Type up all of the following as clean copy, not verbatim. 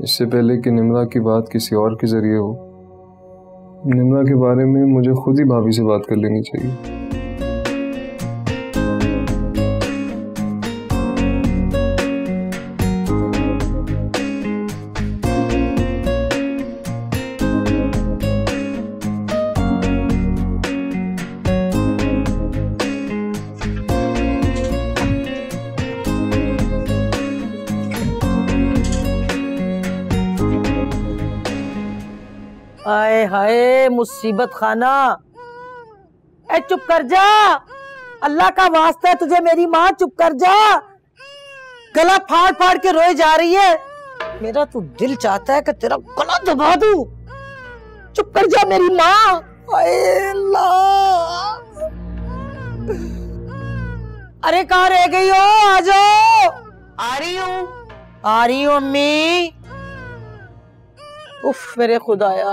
इससे पहले कि निम्रा की बात किसी और के जरिए हो, निम्रा के बारे में मुझे खुद ही भाभी से बात कर लेनी चाहिए। हाय हाय मुसीबत खाना। ए चुप कर जा, अल्लाह का वास्ता है तुझे मेरी माँ, चुप कर जा। गला फाड़ फाड़ के रोए जा रही है। मेरा तो दिल चाहता है कि तेरा गला दबा दूं। चुप कर जा मेरी माँ। हाय अल्लाह, अरे कहाँ रह गई हो? आ जाओ। आ रही हूँ अम्मी। उफ मेरे खुदाया,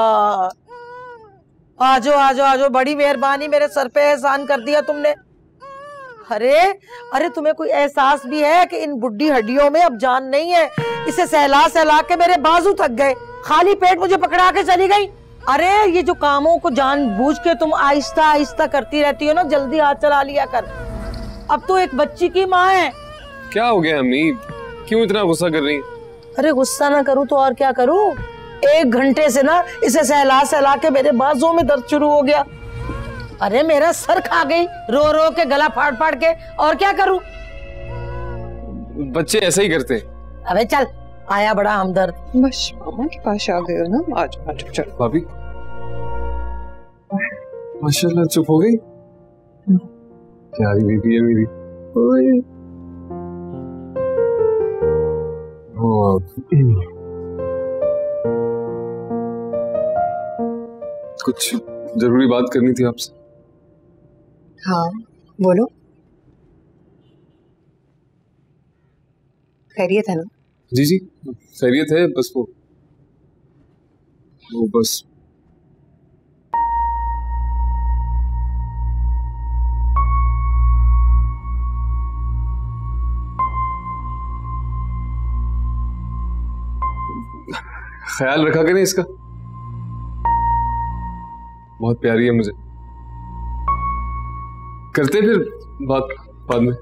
आजो आजो आजो, बड़ी मेहरबानी, मेरे सर पे एहसान कर दिया तुमने। अरे अरे तुम्हें कोई एहसास भी है कि इन बुढ़ी हड्डियों में अब जान नहीं है? इसे सहला सहला के मेरे बाजू थक गए, खाली पेट मुझे पकड़ा के चली गई। अरे ये जो कामों को जानबूझ के तुम आहिस्ता आहिस्ता करती रहती हो ना, जल्दी हाथ चला लिया कर। अब तो एक बच्ची की माँ है। क्या हो गया अम्मी, क्यों इतना गुस्सा कर रही? अरे गुस्सा ना करूँ तो और क्या करूँ? 1 घंटे से ना इसे सहला सहला के मेरे बाजू में दर्द शुरू हो गया। अरे मेरा सर खा गई रो रो के, गला फाड़ फाड़ के, और क्या करूं? बच्चे ऐसे ही करते। अबे चल, आया बड़ा हमदर्द। बस मामा के पास आ गए हो ना, आज चल। भाभी माशाल्लाह चुप हो गई। प्यारी बेबी है मेरी। कुछ जरूरी बात करनी थी आपसे। हाँ बोलो। खैरियत है ना? जी जी खैरियत है, बस वो बस ख्याल रखा करें इसका, बहुत प्यारी है मुझे। करते फिर बात बाद में।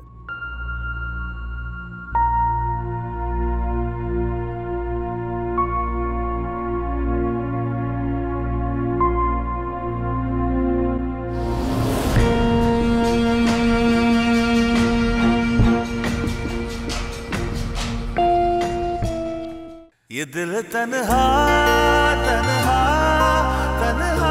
ये दिल तन्हा तन्हा तन्हा